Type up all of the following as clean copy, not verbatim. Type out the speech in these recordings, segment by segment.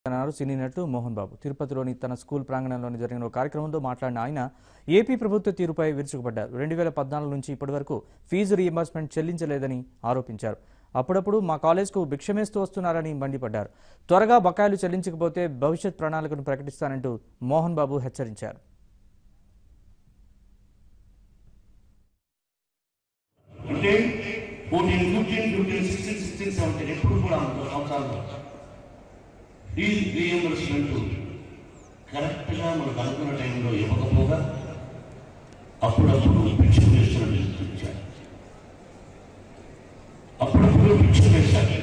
సినీ నటుడు మోహన్ బాబు తిరుపతిలోని తన స్కూల్ ప్రాంగణంలోని జరిగిన ఒక కార్యక్రమంలో మాట్లాడిన ఆయన ఏపీ ప్రభుత్వ తీరుపై విరుచుకుపడ్డారు. 2014 నుంచి ఇప్పటివరకు ఫీజు రీయింబర్స్మెంట్ చెల్లించలేదని ఆరోపించారు. అప్పుడప్పుడు మా కాలేజ్కు భిక్షమేస్తూ వస్తున్నారని మండిపడ్డారు. త్వరగా బకాయిలు చెల్లించకపోతే భవిష్యత్ ప్రణాళికను ప్రకటిస్తానంటూ మోహన్ బాబు హెచ్చరించారు. reimbursement కరెక్ట్గా మనకు అనుకున్న టైంలో ఇవ్వకపోగా అప్పుడప్పుడు భిక్ష వేస్తున్నట్టు చూపించారు. అప్పుడప్పుడు భిక్ష వేశారు.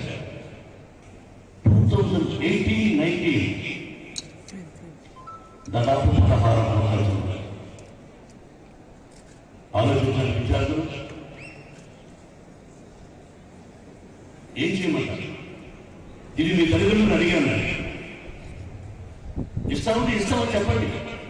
2018-19 దాదాపు 16 సంవత్సరాలు ఆలోచించిన విద్యార్థులు ఏం చేయమంటారు? ఇది మీ తల్లిదండ్రులను అడిగాను. ఇస్తామంటే ఇస్తామని చెప్పండి.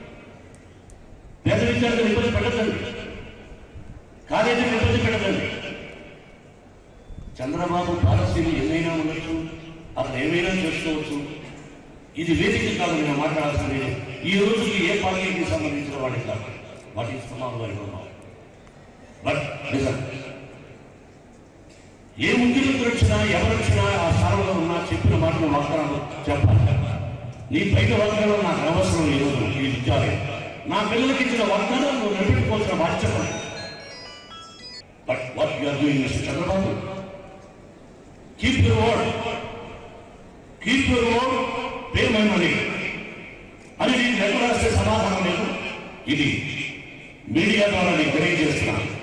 పేద విద్యార్థులు ఇబ్బంది పెట్టదండి, కాలేజీలు ఇబ్బంది పెట్టదండి. చంద్రబాబు పాలసీలు ఏమైనా ఉండొచ్చు, అక్కడ ఏమైనా చేసుకోవచ్చు. ఇది వేదిక కాదు. నేను మాట్లాడాల్సింది ఈ రోజుకి ఏ పార్టీకి సంబంధించిన వాడికి కాదు. వాటి ఇస్తున్నాము వారి బట్ నిజం ఏ ముఖ్యమంత్రి వచ్చినా ఎవరు వచ్చినా ఆ స్థానంలో ఉన్నా చెప్పిన మాటలు వాగ్దానాలు చెప్పాలి. నీ బయట వాగ్దానాలు నాకు అవసరం లేదు. ఈ విద్యాలయం నా పిల్లలకి ఇచ్చిన వాగ్దానాలు నువ్వు నిలబెట్టుకోవాల్సిన బాధ్యత. But what you are doing mister Chandrababu, keep your word, keep your word, pay my money అని నేను లెటర్ రాస్తే సమాధానం లేదు. ఇది మీడియా ద్వారా నేను తెలియజేస్తున్నాను.